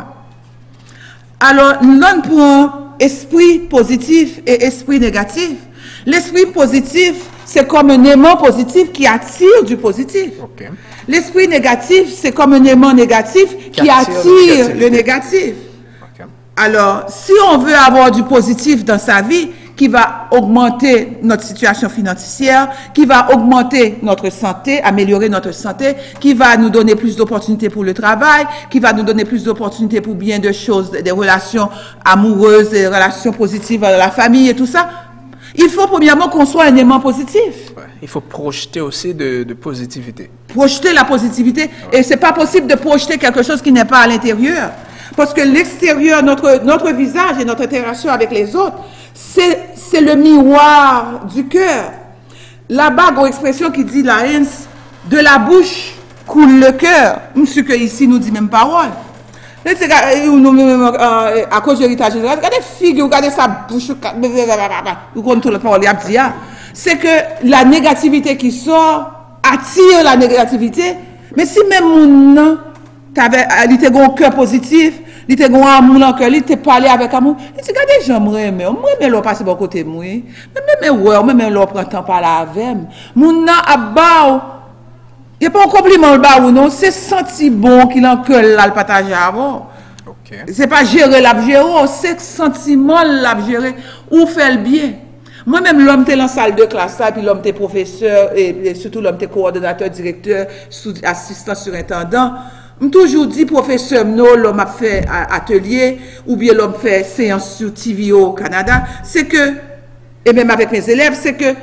Alors, nous prenons esprit positif et esprit négatif. L'esprit positif, c'est comme un aimant positif qui attire du positif. Okay. L'esprit négatif, c'est comme un aimant négatif qui attire le négatif. Okay. Alors, si on veut avoir du positif dans sa vie, qui va augmenter notre situation financière, qui va augmenter notre santé, améliorer notre santé, qui va nous donner plus d'opportunités pour le travail, qui va nous donner plus d'opportunités pour bien de choses, des relations amoureuses, des relations positives dans la famille et tout ça, il faut premièrement qu'on soit un aimant positif. Ouais, il faut projeter aussi de positivité. Projeter la positivité. Ouais. Et c'est pas possible de projeter quelque chose qui n'est pas à l'intérieur. Parce que l'extérieur, notre visage et notre interaction avec les autres, c'est le miroir du cœur. Là-bas, il y a une expression qui dit la haine, de la bouche coule le cœur. Monsieur que ici nous dit même parole. À cause de l'héritage général, regardez figure, regardez sa bouche, vous contrôlez pas, c'est que la négativité qui sort attire la négativité. Mais si même mon il était un cœur positif, il était un amour dans le cœur, il était parlé avec amour, il dit, regardez, j'aimerais, l'on passe bon côté moi, même l'on prend temps par la avec. Mon nan a ba, il n'y a pas un compliment le ba ou non, c'est senti bon qu'il en cœur là le partager avant. Okay. C'est pas gérer la gérer, c'est sentiment la gérer ou faire le bien. Moi-même, l'homme était dans la salle de classe, puis l'homme était professeur, et surtout l'homme était coordonnateur, directeur, assistant surintendant. Je toujours dit, professeur, l'homme a fait atelier, ou bien l'homme fait séance sur TV au Canada, c'est que, et même avec mes élèves, c'est que,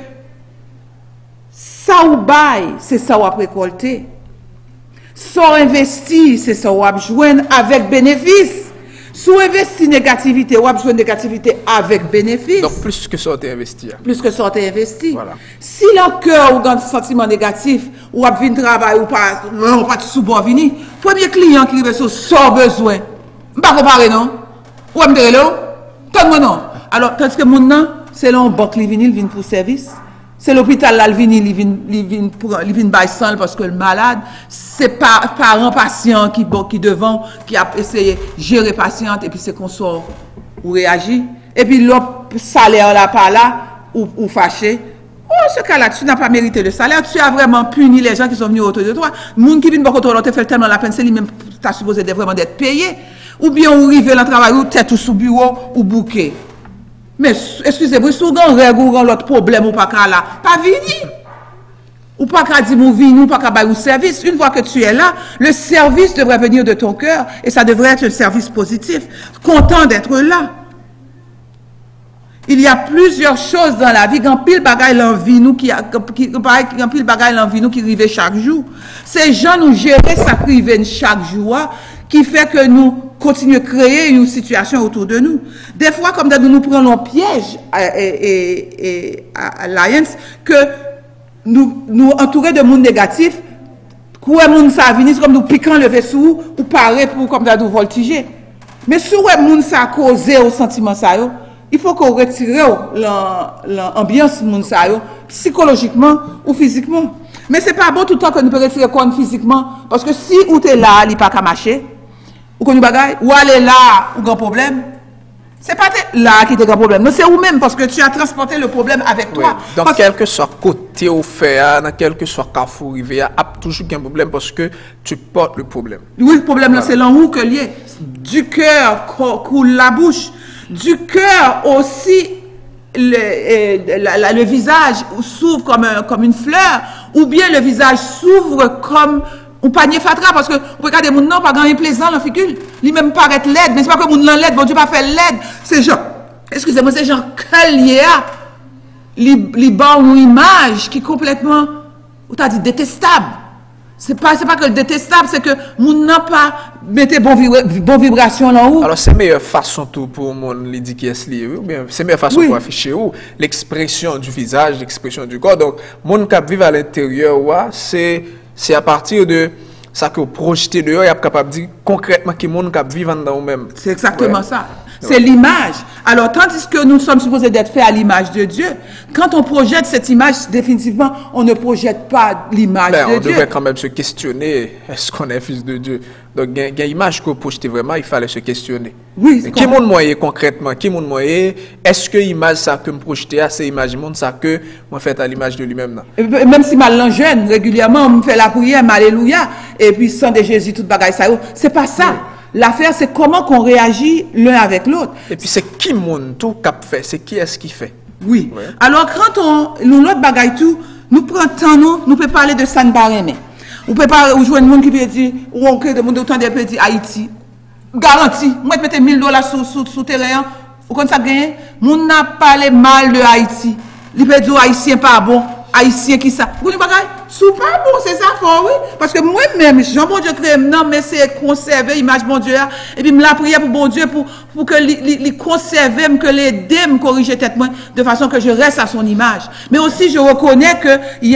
ça ou bail, c'est ça ou a récolté. Ça investi, c'est ça ou a joindre avec bénéfice. Sous investi négativité, ou a besoin de négativité avec bénéfice. Donc, plus que ça, tu investi. Plus que ça, tu investi. Voilà. Si le cœur ou un sentiment négatif, ou a besoin de travail, ou pas de sous-bon vini, premier client qui arrive sur son besoin, pas comparer, non? Ou à me dire, là? Donne-moi, non? Alors, tandis que mon nom, c'est là, banque, il vient pour service. C'est l'hôpital là, il vient bailler sang parce que le malade, c'est pas parent patient qui devant, qui a essayé de gérer patient et puis c'est qu'on sort ou réagit. Et puis l'autre salaire là, par là, ou fâché. Oh, ce cas-là, tu n'as pas mérité le salaire, tu as vraiment puni les gens qui sont venus autour de toi. Les gens qui viennent autour de toi, te fait tellement la peine, c'est lui-même, tu as supposé vraiment d'être payé. Ou bien, ou arriver dans le travail, ou tête ou sous bureau, ou bouquet. Mais, excusez-moi, si vous avez l'autre problème ou pas là, pas venir. Ou pas qu'à dire, ou pas qu'à bailler au service. Une fois que tu es là, le service devrait venir de ton cœur et ça devrait être un service positif. Content d'être là. Il y a plusieurs choses dans la vie. Quand pile bagaille l'envie nous qui pile bagaille l'envie nous qui arrive chaque jour. Ces gens nous gérer ça qui arrive chaque jour qui fait que nous continuons à créer une situation autour de nous. Des fois, comme nous prenons un piège à Alliance, que nous entourer de monde négatif, quoi monde ça venir comme nous piquant le vaisseau ou parer pour comme nous voltiger. Mais si ouais monde ça causé au sentiment ça yo, il faut qu'on retire l'ambiance monde ça yo psychologiquement ou physiquement. Mais c'est pas bon tout le temps que nous peut retirer quoi physiquement parce que si ou t'es là, il pas qu'à marcher. Ou qu'on bagaille, ou aller là, ou grand problème. C'est pas là qui est grand problème. Mais c'est ou même parce que tu as transporté le problème avec toi. Donc, quel que soit côté ou fait, dans quel que soit carrefour arrivé, il y a toujours un problème parce que tu portes le problème. Oui, le problème, c'est l'en haut que lié. Du cœur coule la bouche. Du cœur aussi, le visage s'ouvre comme une fleur. Ou bien le visage s'ouvre comme un panier fatra parce que vous regardez mon nom pas grand plaisant la figure lui même paraît laide mais c'est pas que mon nom laide bon Dieu pas fait laide c'est genre excusez-moi c'est genre lié à li bon une image qui complètement ou t'as dit détestable c'est pas que le détestable c'est que mon nom pas mettez bon vibration là haut. Alors c'est meilleure façon tout pour mon li dit qui est lié ou bien c'est meilleure façon pour afficher ou l'expression du visage l'expression du corps donc mon cap vivre à l'intérieur c'est à partir de ça que vous projetez dehors, il est capable de dire concrètement qui monde qui vivent dans nous-mêmes. C'est exactement ça. C'est l'image. Alors, tandis que nous sommes supposés d'être faits à l'image de Dieu, quand on projette cette image, définitivement, on ne projette pas l'image de Dieu. On devrait quand même se questionner, est-ce qu'on est fils de Dieu? Donc, il y a une image que vous projetez vraiment, il fallait se questionner. Oui. Qui monde moyen concrètement? Qui monde moyen? Est-ce que l'image ça que me projeter, c'est l'image monde ça que moi fait à l'image de lui-même? Même si mal jeune, régulièrement, on me fait la prière, alléluia, et puis sang de Jésus, toute bagaille ça, c'est pas ça. Oui. L'affaire, c'est comment qu'on réagit l'un avec l'autre. Et puis, c'est qui monde tout cap fait? C'est qui est-ce qui fait? Oui. Ouais. Alors, quand nous, l'autre bagaille tout, nous prenons temps, nous pouvons parler de San Barémé. On peut pas jouer un monde qui peut dire, ou on crée de monde autant de peut dire Haïti. Garantie. Moi, je mets $1000 sous terrain. Vous connaissez ça gagner? Moun n'a parlé mal de Haïti. Il peut dire Haïtien pas bon. Haïtien qui ça? Vous connaissez pas? Sous pas bon, c'est ça, fort, oui. Parce que moi-même, Jean bon Dieu crée, non, mais c'est conserver l'image bon Dieu. Et puis, me la prière pour bon Dieu, pour que les conserver, que les dés me corriger tête moi, de façon que je reste à son image. Mais aussi, je reconnais que il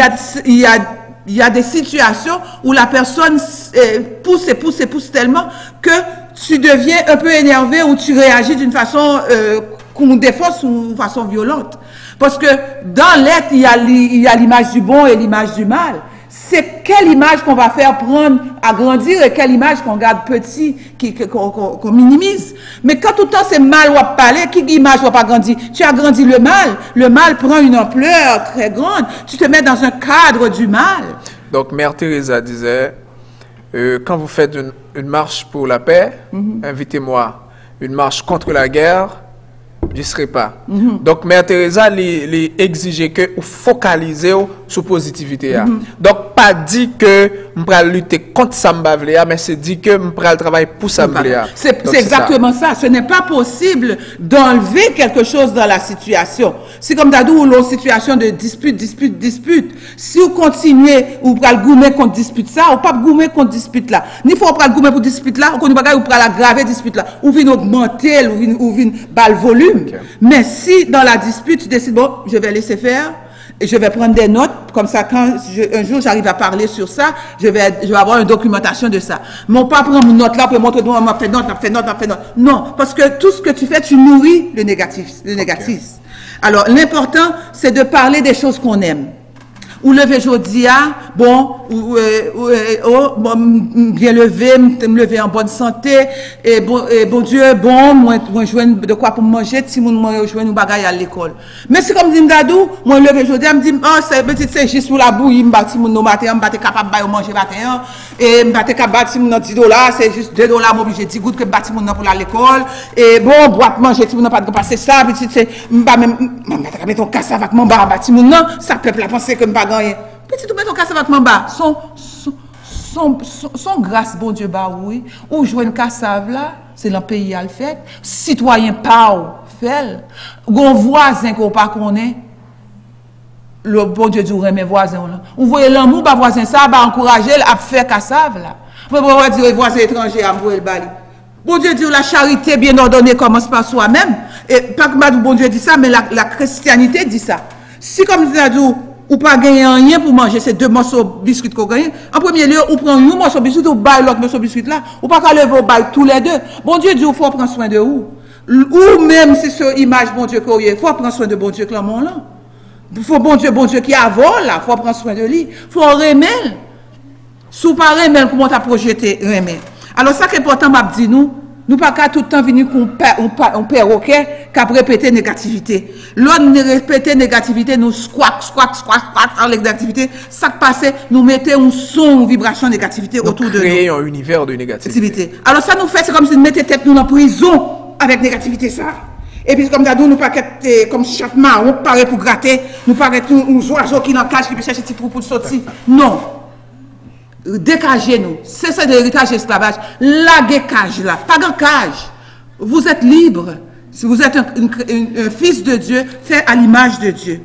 y a des situations où la personne pousse tellement que tu deviens un peu énervé ou tu réagis d'une façon qu'on défonce ou d'une façon violente. Parce que dans l'être, il y a l'image du bon et l'image du mal. C'est quelle image qu'on va faire prendre à grandir et quelle image qu'on garde petit, qu'on minimise. Mais quand tout le temps c'est mal ou à parler, qui image va pas grandir? Tu as grandi le mal prend une ampleur très grande, tu te mets dans un cadre du mal. Donc Mère Teresa disait, quand vous faites une marche pour la paix, invitez-moi. Une marche contre la guerre, je ne serai pas. Donc, Mère Teresa, elle exigeait que vous focalisez sur la positivité. Donc, pas dit que je vais lutter contre ça, mais c'est dit que je vais travailler pour ça. C'est exactement ça. Ce n'est pas possible d'enlever quelque chose dans la situation. C'est comme d'adou ou situation de dispute. Si vous continuez, vous prenez le goumer contre dispute ça, ou pas goumer contre dispute là. Ni faut prendre le goumer pour dispute là, ou qu'on pas prenez l'aggraver dispute là. Ou vient augmenter, ou vient bas le volume. Okay. Mais si dans la dispute, tu décides, bon, je vais laisser faire, et je vais prendre des notes, comme ça, quand un jour j'arrive à parler sur ça, je vais avoir une documentation de ça. Mais on ne peut pas prendre une note là pour montrer, non, on m'a fait note. Non, parce que tout ce que tu fais, tu nourris le négatif. Okay. Alors, l'important, c'est de parler des choses qu'on aime. Ou lever aujourd'hui, bon, bien lever, me lever en bonne santé, et bon Dieu, bon, moi joindre de quoi pour manger, si moi joindre une bagaille à l'école. Mais c'est comme dit m'dadou, moi lever aujourd'hui, me dit, oh, c'est juste pour la bouille, m'bati mon matin, m'bati capable de manger matin, et m'bati capable de mon $10, c'est juste $2, m'obligé 10 gouttes que m'bati mon pour l'école, et bon, boîte manger, si mon pas de passer ça, petit, c'est, m'ba même, m'bati mettre ton casse avec mon bar, bati mon non, ça peuple a pensé que m'ba gagner. Petit, tu mets ton casse avec mon bar, son grâce, bon Dieu, bah oui, ou jouer une cassave là, c'est le pays à le fait, citoyen pas fait, gon voisin qu'on pas connaît, le bon Dieu dit mes voisins là. Vous voyez l'amour, bah voisin ça, bah encourager à faire cassave là. Vous pouvez dire voisin étranger à me le bali. Bon Dieu dit la charité bien ordonnée commence par soi-même, et pas que bon Dieu dit ça, mais la chrétienté dit ça. Si comme ça dit ou pas gagner rien pour manger ces 2 morceaux de biscuits qu'on gagne. En premier lieu, on prend un morceau de biscuit ou baille l'autre morceau de biscuit là. Ou pas qu'à lever au bail tous les deux. Bon Dieu dit, il faut prendre soin de vous. Ou même si c'est image bon Dieu qu'il y a, il faut prendre soin de bon Dieu clamant là. Il faut bon Dieu qui a vol là, il faut prendre soin de lui. Il faut remettre. Si pas remettre, comment t'as projeté remettre. Alors ça qui est important, m'a dit nous pas qu'à tout le temps venir qu'on perroquet qu'à répéter négativité. L'autre répéter négativité, nous squat en négativité, ça qui passe, nous mettons un son, une vibration négativité autour de nous. Créer un univers de négativité. Alors ça nous fait, c'est comme si nous mettions tête nous en prison avec négativité ça. Et puis comme ça, nous pas comme chaque marron, on paraît pour gratter, nous paraît un oiseau qui dans le cage qui peut chercher un petit trou pour sortir. Non. Décagez-nous. C'est ça de l'héritage esclavage. La cage là. Pas de cage. Vous êtes libre. Si vous êtes un fils de Dieu, fait à l'image de Dieu.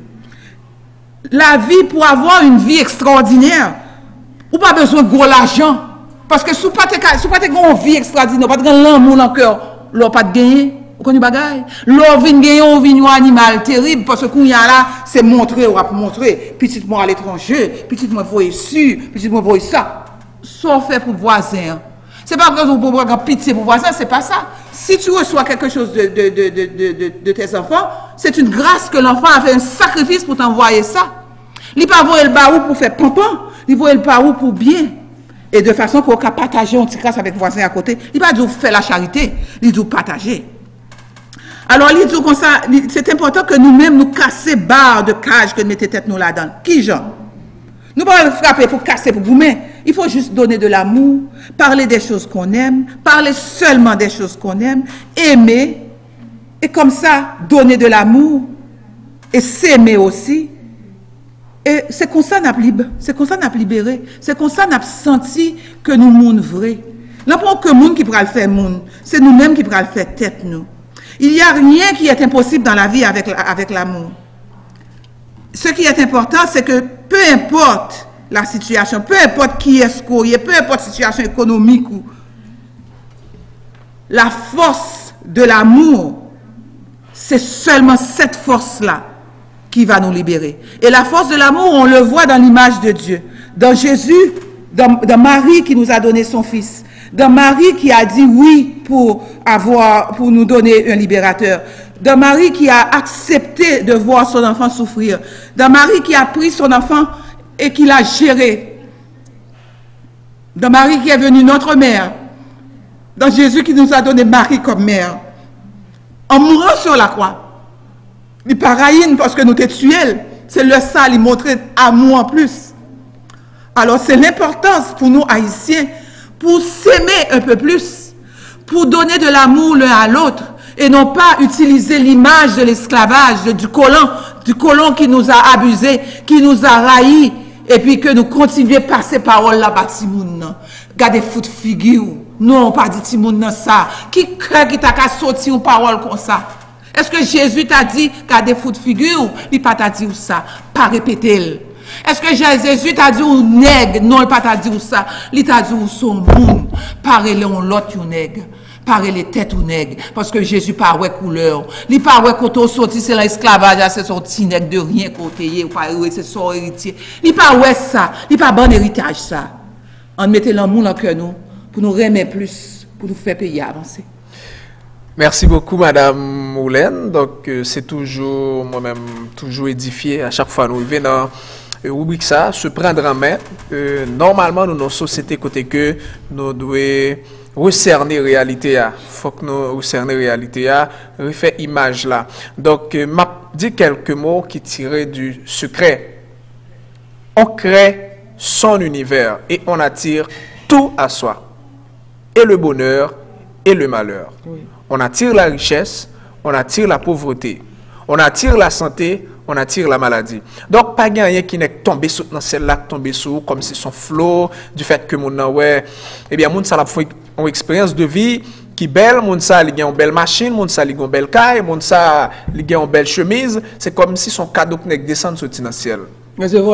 La vie, pour avoir une vie extraordinaire, ou pas besoin de gros l'argent. Parce que si vous n'avez pas une vie extraordinaire, pas de l'amour dans le cœur, vous n'avez pas de gagner. Vous connaissez bagaille? L'on vient gagner, on vient un animal terrible, parce que quand il y a là, c'est montrer, on va montrer. Petit moi à l'étranger, petit moi voyez ici, petit moi voyez ça. Sauf fait pour voisin. C'est pas parce que vous pouvez avoir pitié pour voisin, c'est pas ça. Si tu reçois quelque chose de tes enfants, c'est une grâce que l'enfant a fait un sacrifice pour t'envoyer ça. Il ne pas voir le baou pour faire pompon, il voit le baou pour bien. Et de façon qu'on peut partager un petit grâce avec voisin à côté. Il ne pas dire faire la charité, il dit partager. Alors, il dit comme ça, c'est important que nous-mêmes nous casser barre de cage que nous mettons tête nous là-dedans. Qui genre? Nous ne pouvons pas frapper pour casser, pour goumer. Il faut juste donner de l'amour, parler des choses qu'on aime, parler seulement des choses qu'on aime, aimer, et comme ça, donner de l'amour, et s'aimer aussi. Et c'est comme ça qu'on a libre, c'est comme ça qu'on a libéré, c'est comme ça qu'on a senti que nous sommes vrais. Là, pour que monde qui pourra le faire monde, c'est nous-mêmes qui pourra le faire tête nous. Il n'y a rien qui est impossible dans la vie avec l'amour. Ce qui est important, c'est que peu importe la situation, peu importe qui est-ce qu'on est, peu importe la situation économique, la force de l'amour, c'est seulement cette force-là qui va nous libérer. Et la force de l'amour, on le voit dans l'image de Dieu. Dans Jésus, dans Marie qui nous a donné son Fils. Dans Marie qui a dit oui pour nous donner un libérateur. Dans Marie qui a accepté de voir son enfant souffrir. Dans Marie qui a pris son enfant et qui l'a géré. Dans Marie qui est venue notre mère. Dans Jésus qui nous a donné Marie comme mère. En mourant sur la croix. Il paraïne parce que nous t'es tué. C'est le ça, il montrait amour en plus. Alors c'est l'importance pour nous Haïtiens, pour s'aimer un peu plus, pour donner de l'amour l'un à l'autre, et non pas utiliser l'image de l'esclavage, du colon qui nous a abusés, qui nous a raillis, et puis que nous continuons par ces paroles là-bas, Timoun. Gardez foot figure. Non, pas dit Timoun ça. Qui crée qui t'a qu'à sortir une parole comme ça? Est-ce que Jésus t'a dit gardez foot figure? Il pas t'a dit ça. Pas répéter. Est-ce que Jésus t'a dit ou nègre? Non, il pas t'a dit ça. Il t'a dit ou son monde. Parlez on l'autre ou nègre. Parlez les têtes ou nègre. Parce que Jésus pas ouais couleur. Il pas ouais quand on sorti c'est l'esclavage, c'est son petit nègre de rien côté ou pas c'est son héritier. Il pas ouais ça. Il pas bon héritage ça. On mettait l'amour dans cœur nous pour nous remettre plus, pour nous faire payer avancer. Merci beaucoup, Madame Moulin. Donc, c'est toujours, moi-même, toujours édifié à chaque fois nous venons dans rubrique ça, se prendre en main. Normalement, nous, dans nos sociétés, côté que nous devons recerner la réalité. Il faut que nous recerner la réalité, refaire image là. Donc, m'a dit quelques mots qui tiraient du secret. On crée son univers et on attire tout à soi. Et le bonheur et le malheur. Oui. On attire la richesse, on attire la pauvreté, on attire la santé, on attire la maladie. Donc, pas rien qui n'est tombé sur celle-là, tombé sur comme si son flot, du fait que mon ouais, eh bien, moun ça a fait une expérience de vie qui belle, moun ça il a une belle machine, moun ça il a une belle caille, moun ça il a une belle chemise, c'est comme si son cadeau qui descend sur le ciel. Mais c'est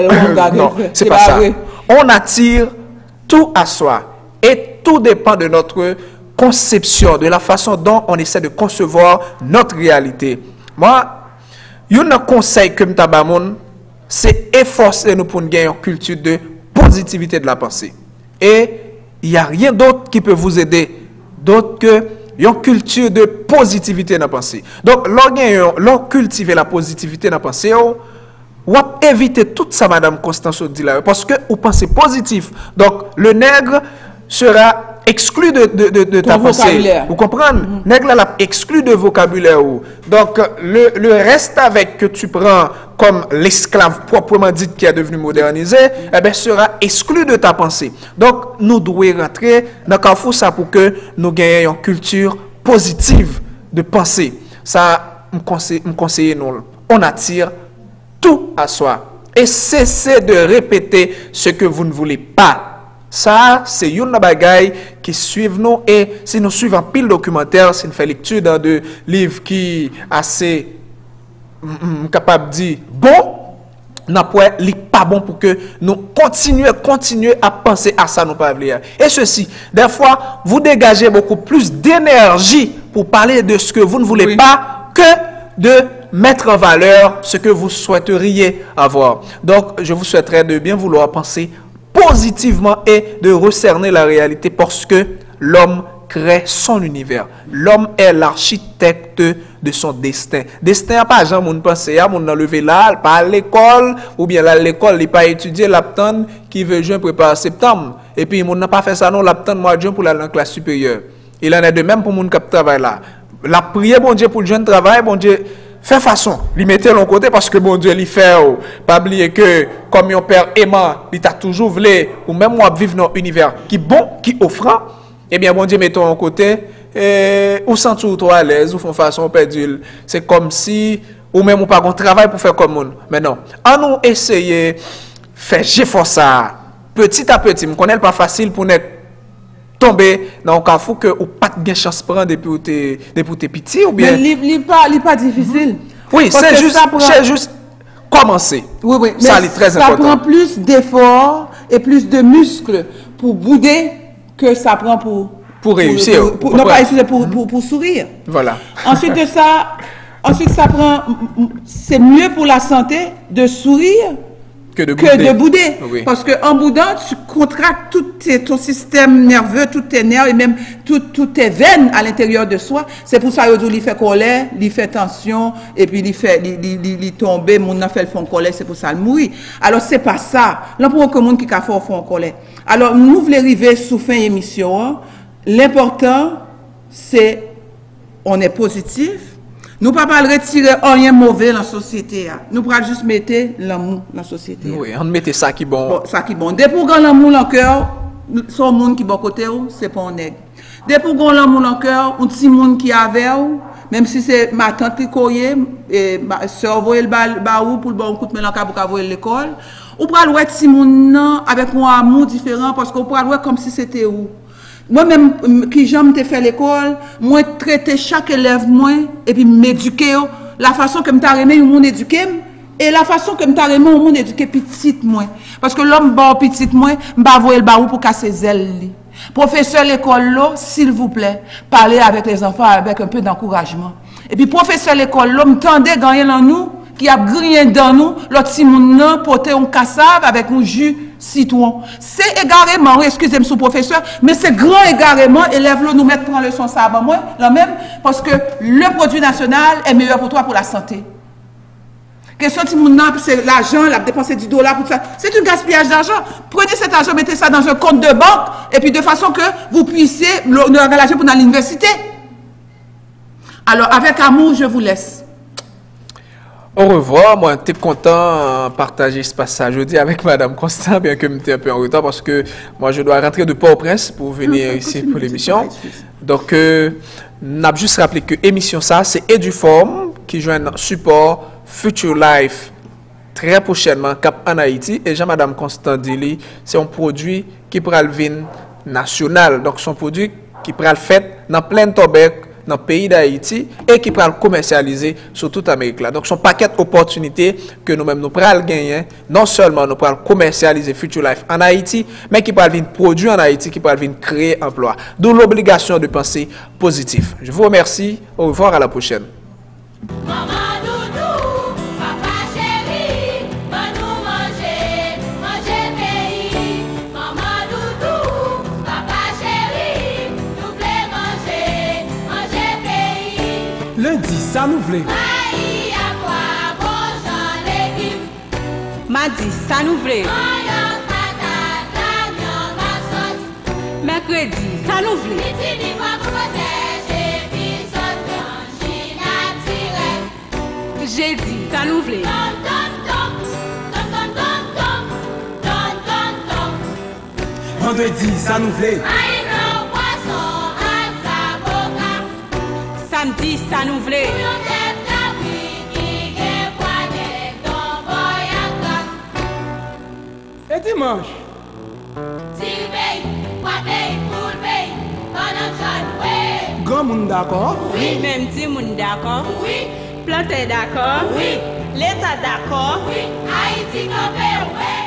non, c'est pas ça. On attire tout à soi et tout dépend de notre conception, de la façon dont on essaie de concevoir notre réalité. Moi, il y a un conseil que je c'est efforcer nous pour gagner une culture de positivité de la pensée. Et il n'y a rien d'autre qui peut vous aider, d'autre que une culture de positivité dans la pensée. Donc, lorsque cultiver la positivité dans la pensée, ou éviter tout ça, Madame Constance dit là, parce que vous pensez positif. Donc, le nègre sera exclu de ta pensée. Vous comprenez? Nègre là exclu de vocabulaire. Donc, le reste avec que tu prends comme l'esclave proprement dit qui est devenu modernisé, eh bien, sera exclu de ta pensée. Donc, nous devons rentrer dans le carrefour ça pour que nous gagnions une culture positive de pensée. Ça, me conseille nous. On attire tout à soi. Et cessez de répéter ce que vous ne voulez pas. Ça, c'est une bagaille qui suivent nous. Et si nous suivons pile documentaire, si nous faisons lecture dans des livres qui assez capable de dire bon, n'a pas bon pour que nous continuer à penser à ça, nous pas oublier. Et ceci, des fois, vous dégagez beaucoup plus d'énergie pour parler de ce que vous ne voulez pas que de mettre en valeur ce que vous souhaiteriez avoir. Donc, je vous souhaiterais de bien vouloir penser positivement et de recerner la réalité parce que l'homme crée son univers. L'homme est l'architecte de son destin. Destin n'a pas jamais mon pensée, mon levé là, pas à l'école, ou bien là l'école, il pas étudié l'aptendre qui veut juin préparer septembre. Et puis, mon n'a pas fait ça non, l'aptendre mois de juin pour aller en classe supérieure. Il en est de même pour mon qui travaille là. La prière, bon Dieu, pour le jeune travail, bon Dieu, fait façon, lui mettez l'on côté parce que bon Dieu, lui fait, pas oublier que, comme mon père aimant, il t'a toujours voulu, ou même moi, vivre dans un univers qui bon, qui offrant, eh bien, bon Dieu, mettons en côté, et ou sens toi à l'aise, ou font façon perdu. C'est comme si, ou même, ou pas un travail pour faire comme nous. Mais non, en nous essayer, faire j'effort ça, petit à petit, je connais pas facile pour n'être tomber dans un carrefour que ou pas de chance prendre depuis où t'es petit ou bien. Mais il pas difficile. Oui, c'est juste commencer. Oui, ça c'est très important. Ça prend plus d'efforts et plus de muscles pour bouder que ça prend pour réussir. Non pas réussir pour sourire. Voilà. Ensuite ça prend c'est mieux pour la santé de sourire que de bouder. Oui. Parce qu'en boudant, tu contractes ton système nerveux, tous tes nerfs et même toutes tes veines à l'intérieur de soi. C'est pour ça qu'il fait colère, il fait tension et puis il tombe, mon fait le fond colère, c'est pour ça qu'il mourit. Alors c'est pas ça. Là pour que monde qui a fait fond colère. Alors nous voulons arriver sous fin émission. L'important c'est on est positif. Nous ne pouvons pas retirer rien mauvais dans la société. Nous pouvons juste mettre l'amour dans la société. Oui, on met ça qui bon. Ça qui bon. Dès pour qu'on l'amour dans le cœur, son monde qui est bon côté, c'est pas un nègre. Dès pour qu'on l'amour dans le cœur, un petit monde qui est avec vous, même si c'est ma tante qui coye, et ma soeur voye le baou pour le bon coup de mélanca pour qu'elle voye l'école, ou pour aller petit monde avec un amour différent parce qu'on peut aller comme si c'était où. Moi-même, qui j'aime te faire l'école, moi traiter chaque élève moi et puis m'éduquer la façon que m'ta remet au monde éduqué et la façon que m'ta remet au monde éduqué petite moi parce que l'homme bon petite moi m'pa voyer le baou pour casser zèle li. Professeur l'école là, s'il vous plaît, parlez avec les enfants avec un peu d'encouragement. Et puis professeur l'école là, m'tendez gagner dans nous qui a grillé dans nous, l'autre si moun porter un cassave avec un jus citron. C'est égarément, excusez-moi sous professeur, mais c'est grand égarément, élève nous mettre prendre leçon ça avant moi, là même, parce que le produit national est meilleur pour toi pour la santé. Question si moun c'est l'argent, la dépenser $10 pour ça. C'est un gaspillage d'argent. Prenez cet argent, mettez ça dans un compte de banque, et puis de façon que vous puissiez l'engager pour aller à l'université. Alors, avec amour, je vous laisse. Au revoir, moi j'étais content de partager ce passage jeudi avec Madame Constant, bien que j'étais un peu en retard parce que moi je dois rentrer de Port-au-Prince pour venir ici pour l'émission. Donc, n'a juste rappelé que l'émission ça, c'est Eduform qui joue un support Future Life très prochainement cap en Haïti. Et Jean-Madame Constant dit, c'est un produit qui pourra le venir national. Donc, c'est un produit qui pourra le fait dans plein de tobac dans le pays d'Haïti et qui pourra le commercialiser sur toute l'Amérique là. Donc, son paquet d'opportunités que nous-mêmes nous pourrons gagner, non seulement nous pourrons commercialiser Future Life en Haïti, mais qui pourra venir produire en Haïti, qui pourra venir créer emploi. D'où l'obligation de penser positif. Je vous remercie. Au revoir, à la prochaine. Lundi, ça nous voulait. Mardi, ça nous voulait. Mercredi, ça nous voulait. Jeudi, ça nous voulait. Vendredi, ça nous voulait. Samedi, ça nous voulait. Et dimanche. Grand monde d'accord? Oui. Même si moun d'accord? Oui. Planté d'accord? Oui. L'État d'accord? Oui. Haïti campé, ouais.